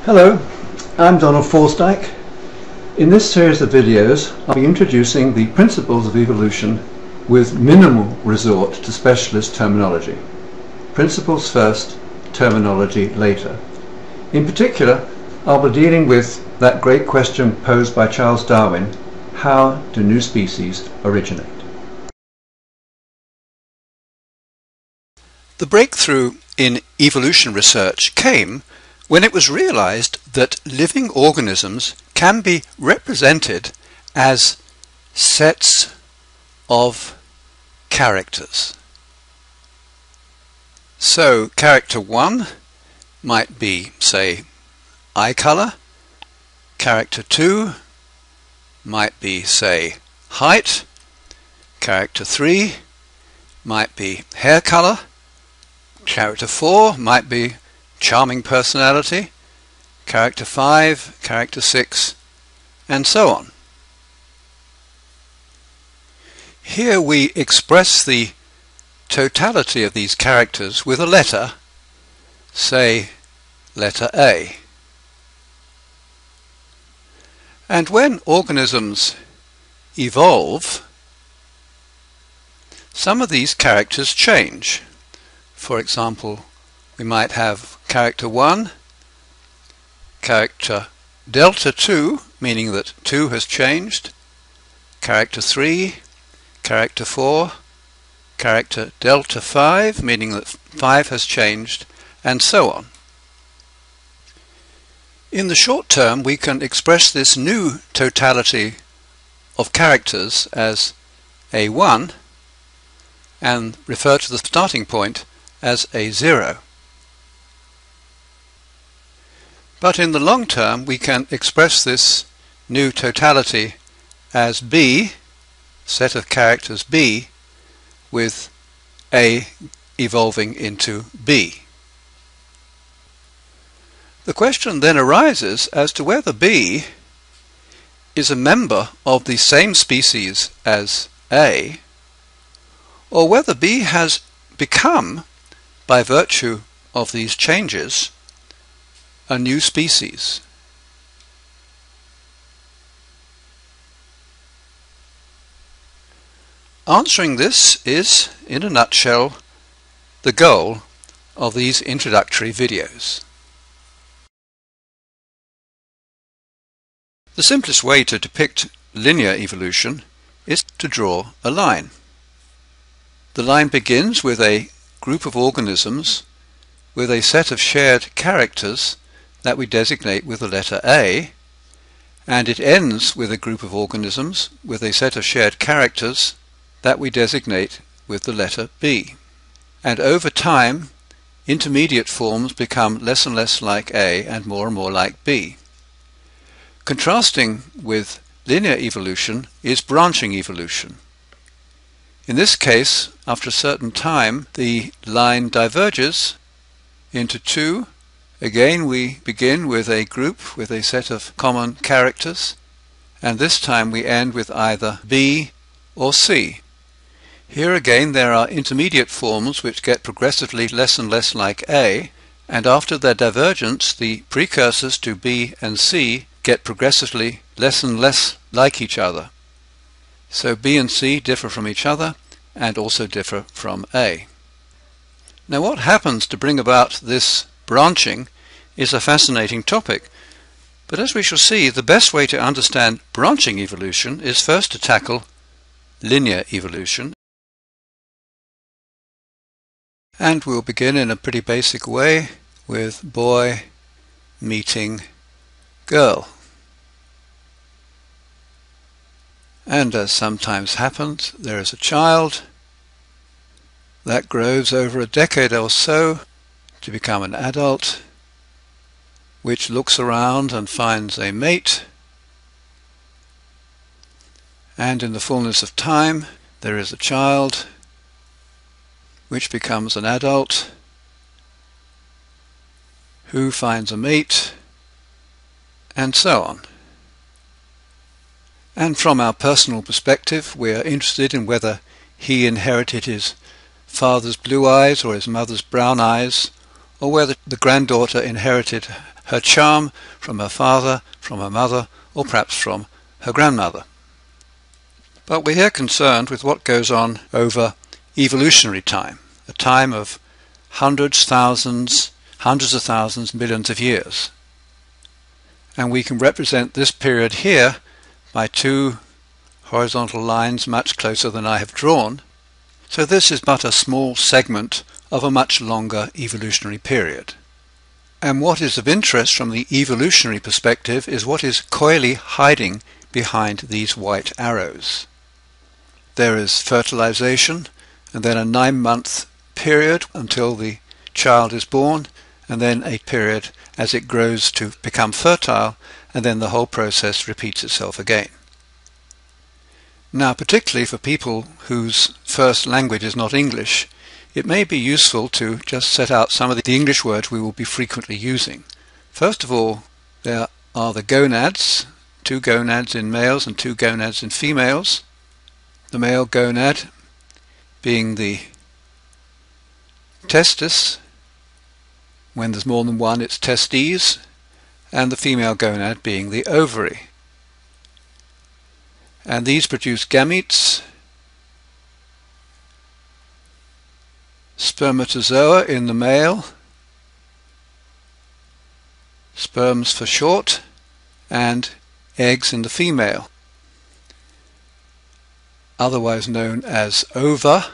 Hello, I'm Donald Forsdyke. In this series of videos I'll be introducing the principles of evolution with minimal resort to specialist terminology. Principles first, terminology later. In particular, I'll be dealing with that great question posed by Charles Darwin: how do new species originate? The breakthrough in evolution research came when it was realized that living organisms can be represented as sets of characters. So character 1 might be, say, eye color. Character 2 might be, say, height. Character 3 might be hair color. Character 4 might be charming personality. Character 5, character 6, and so on. Here we express the totality of these characters with a letter, say letter A. And when organisms evolve, some of these characters change. For example, we might have character 1, character delta 2, meaning that 2 has changed, character 3, character 4, character delta 5, meaning that 5 has changed, and so on. In the short term, we can express this new totality of characters as A1 and refer to the starting point as A0. But in the long term, we can express this new totality as B, set of characters B, with A evolving into B. The question then arises as to whether B is a member of the same species as A, or whether B has become, by virtue of these changes, a new species. Answering this is, in a nutshell, the goal of these introductory videos. The simplest way to depict linear evolution is to draw a line. The line begins with a group of organisms with a set of shared characters that we designate with the letter A, and it ends with a group of organisms with a set of shared characters that we designate with the letter B. And over time, intermediate forms become less and less like A and more like B. Contrasting with linear evolution is branching evolution. In this case, after a certain time, the line diverges into two. Again, we begin with a group with a set of common characters, and this time we end with either B or C. Here again there are intermediate forms which get progressively less and less like A, and after their divergence the precursors to B and C get progressively less and less like each other. So B and C differ from each other and also differ from A. Now what happens to bring about this branching is a fascinating topic, but as we shall see, the best way to understand branching evolution is first to tackle linear evolution. And we'll begin in a pretty basic way with boy meeting girl. And as sometimes happens, there is a child that grows over a decade or so to become an adult, which looks around and finds a mate, and in the fullness of time there is a child which becomes an adult who finds a mate, and so on. And from our personal perspective, we are interested in whether he inherited his father's blue eyes or his mother's brown eyes, or whether the granddaughter inherited her charm from her father, from her mother, or perhaps from her grandmother. But we're here concerned with what goes on over evolutionary time, a time of hundreds, thousands, hundreds of thousands, millions of years. And we can represent this period here by two horizontal lines much closer than I have drawn. So this is but a small segment of a much longer evolutionary period. And what is of interest from the evolutionary perspective is what is coyly hiding behind these white arrows. There is fertilization, and then a 9-month period until the child is born, and then a period as it grows to become fertile, and then the whole process repeats itself again. Now, particularly for people whose first language is not English, it may be useful to just set out some of the English words we will be frequently using. First of all, there are the gonads, 2 gonads in males and 2 gonads in females. The male gonad being the testis. When there's more than one, it's testes, and the female gonad being the ovary. And these produce gametes, spermatozoa in the male, sperms for short, and eggs in the female, otherwise known as ova,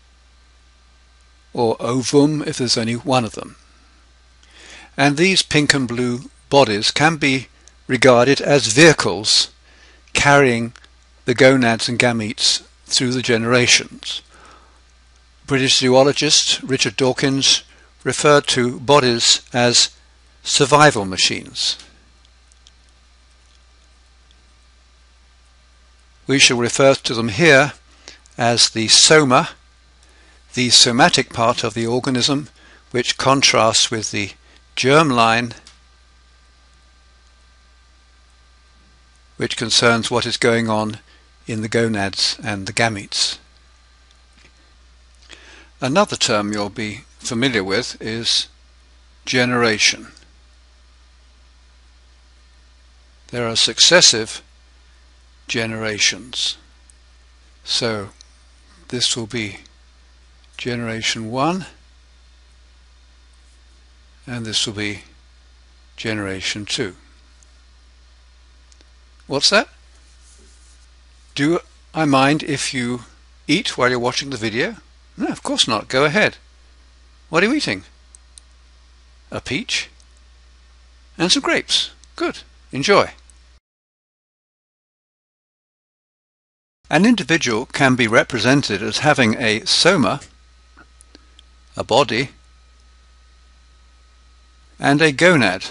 or ovum if there's only one of them. And these pink and blue bodies can be regarded as vehicles carrying the gonads and gametes through the generations. British zoologist Richard Dawkins referred to bodies as survival machines. We shall refer to them here as the soma, the somatic part of the organism, which contrasts with the germline, which concerns what is going on in the gonads and the gametes. Another term you'll be familiar with is generation. There are successive generations. So this will be generation 1, and this will be generation 2. What's that? Do I mind if you eat while you're watching the video? No, of course not. Go ahead. What are you eating? A peach? And some grapes. Good. Enjoy. An individual can be represented as having a soma, a body, and a gonad.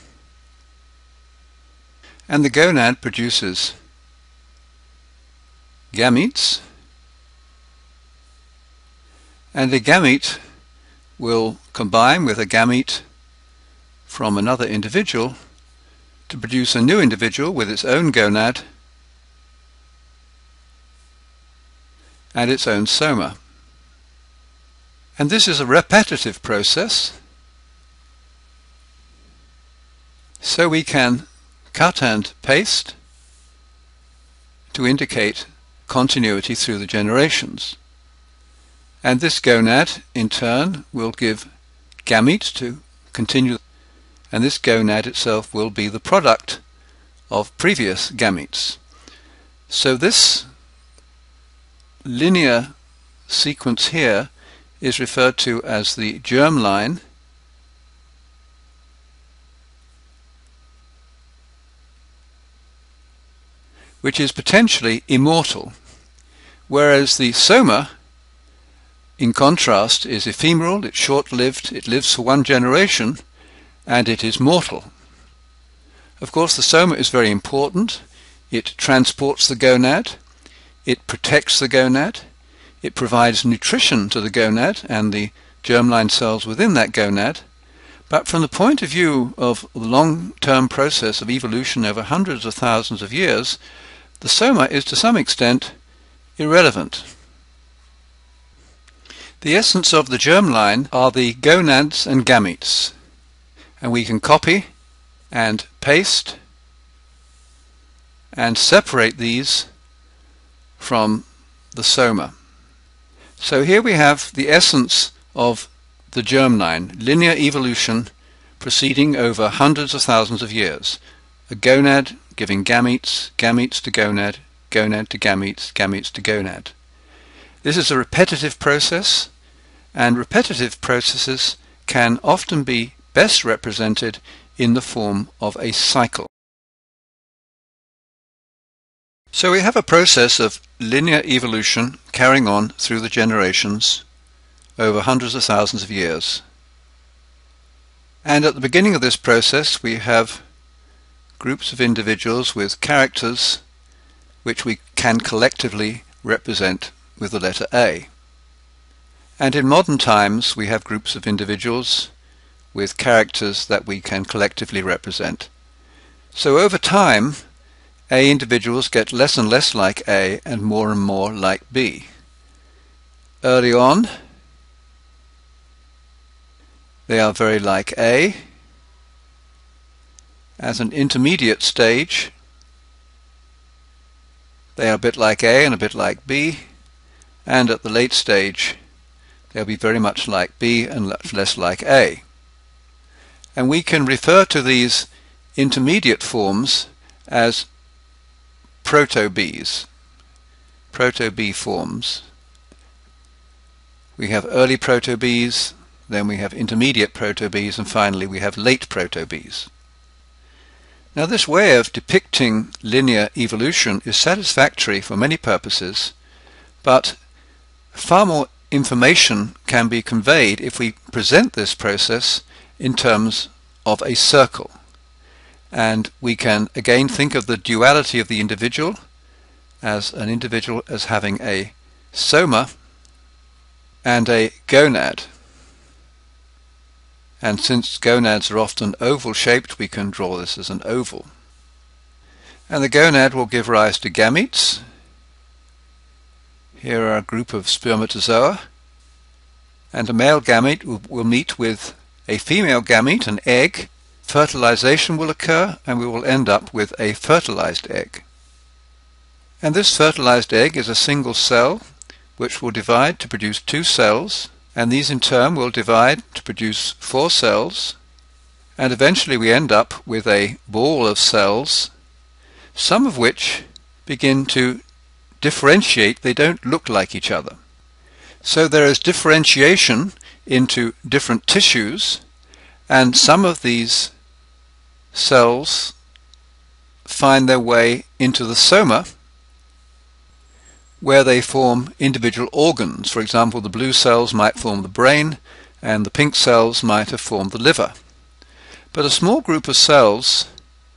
And the gonad produces gametes, and a gamete will combine with a gamete from another individual to produce a new individual with its own gonad and its own soma. And this is a repetitive process, so we can cut and paste to indicate continuity through the generations. And this gonad in turn will give gametes to continue, and this gonad itself will be the product of previous gametes. So this linear sequence here is referred to as the germline, which is potentially immortal, whereas the soma, in contrast, is ephemeral, it's short-lived, it lives for one generation, and it is mortal. Of course, the soma is very important. It transports the gonad, it protects the gonad, it provides nutrition to the gonad and the germline cells within that gonad. But from the point of view of the long-term process of evolution over hundreds of thousands of years, the soma is to some extent irrelevant. The essence of the germline are the gonads and gametes, and we can copy and paste and separate these from the soma. So here we have the essence of the germline, linear evolution proceeding over hundreds of thousands of years. A gonad giving gametes, gametes to gonad, gonad to gametes, gametes to gonad. This is a repetitive process, and repetitive processes can often be best represented in the form of a cycle. So we have a process of linear evolution carrying on through the generations over hundreds of thousands of years. And at the beginning of this process we have groups of individuals with characters which we can collectively represent with the letter A. And in modern times we have groups of individuals with characters that we can collectively represent. So over time A individuals get less and less like A and more like B. Early on they are very like A. As an intermediate stage they are a bit like A and a bit like B, and at the late stage they'll be very much like B and less like A. And we can refer to these intermediate forms as proto-Bs, proto-B forms. We have early proto-Bs, then we have intermediate proto-Bs, and finally we have late proto-Bs. Now this way of depicting linear evolution is satisfactory for many purposes, but far more information can be conveyed if we present this process in terms of a circle. And we can again think of the duality of the individual as having a soma and a gonad. And since gonads are often oval shaped, we can draw this as an oval. And the gonad will give rise to gametes. Here are a group of spermatozoa, and a male gamete will meet with a female gamete, an egg. Fertilization will occur, and we will end up with a fertilized egg. And this fertilized egg is a single cell which will divide to produce 2 cells, and these in turn will divide to produce 4 cells, and eventually we end up with a ball of cells, some of which begin to differentiate. They don't look like each other. So there is differentiation into different tissues, and some of these cells find their way into the soma, where they form individual organs. For example, the blue cells might form the brain, and the pink cells might have formed the liver. But a small group of cells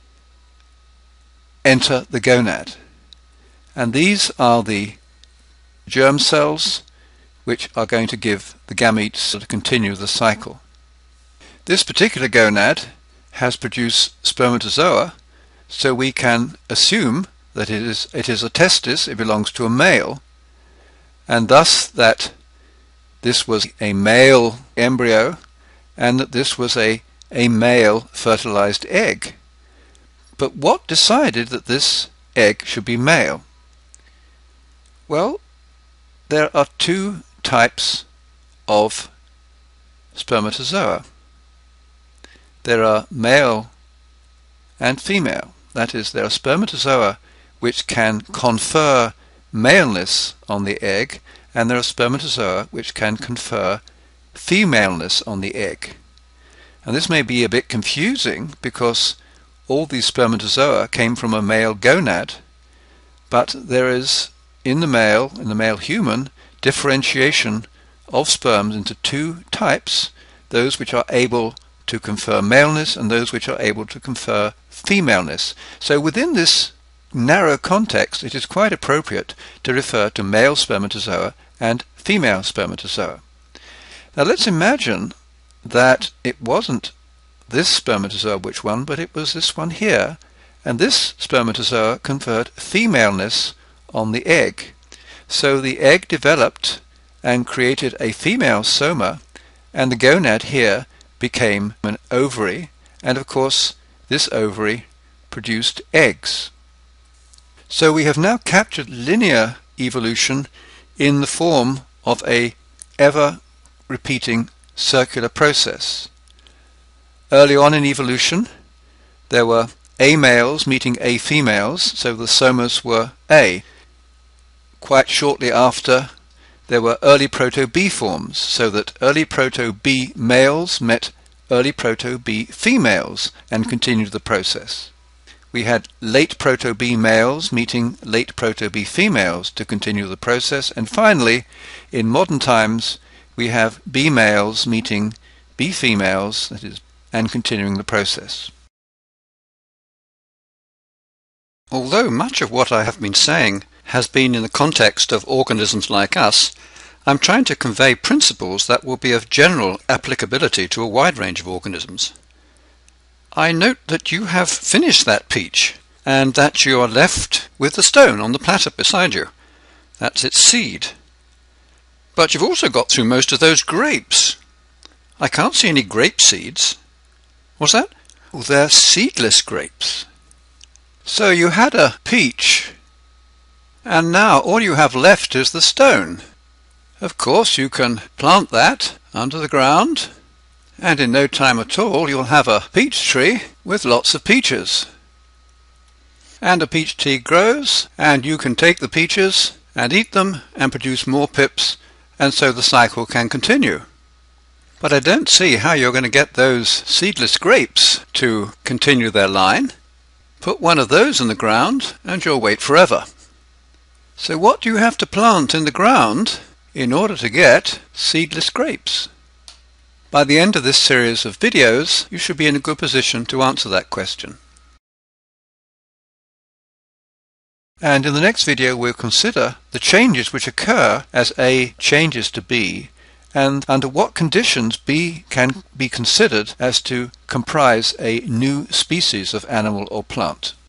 enter the gonad, and these are the germ cells which are going to give the gametes to continue the cycle. This particular gonad has produced spermatozoa, so we can assume that it is a testis, it belongs to a male, and thus that this was a male embryo and that this was a male fertilized egg. But what decided that this egg should be male? Well, there are 2 types of spermatozoa. There are male and female. That is, there are spermatozoa which can confer maleness on the egg, and there are spermatozoa which can confer femaleness on the egg. And this may be a bit confusing because all these spermatozoa came from a male gonad, but there is in the male human, differentiation of sperms into 2 types, those which are able to confer maleness and those which are able to confer femaleness. So within this narrow context it is quite appropriate to refer to male spermatozoa and female spermatozoa. Now let's imagine that it wasn't this spermatozoa which won, but it was this one here, and this spermatozoa conferred femaleness on the egg. So the egg developed and created a female soma, and the gonad here became an ovary, and of course this ovary produced eggs. So we have now captured linear evolution in the form of a ever-repeating circular process. Early on in evolution, there were A males meeting A females, so the somas were A. Quite shortly after, there were early proto-B forms, so that early proto-B males met early proto-B females and continued the process. We had late proto-B males meeting late proto-B females to continue the process, and finally, in modern times, we have B males meeting B females, that is, and continuing the process. Although much of what I have been saying has been in the context of organisms like us, I'm trying to convey principles that will be of general applicability to a wide range of organisms. I note that you have finished that peach, and that you are left with the stone on the platter beside you. That's its seed. But you've also got through most of those grapes. I can't see any grape seeds. What's that? Oh, they're seedless grapes. So you had a peach, and now all you have left is the stone. Of course you can plant that under the ground, and in no time at all you'll have a peach tree with lots of peaches. And a peach tree grows, and you can take the peaches and eat them and produce more pips, and so the cycle can continue. But I don't see how you're going to get those seedless grapes to continue their line. Put one of those in the ground and you'll wait forever. So what do you have to plant in the ground in order to get seedless grapes? By the end of this series of videos, you should be in a good position to answer that question. And in the next video we'll consider the changes which occur as A changes to B, and under what conditions B can be considered as to comprise a new species of animal or plant.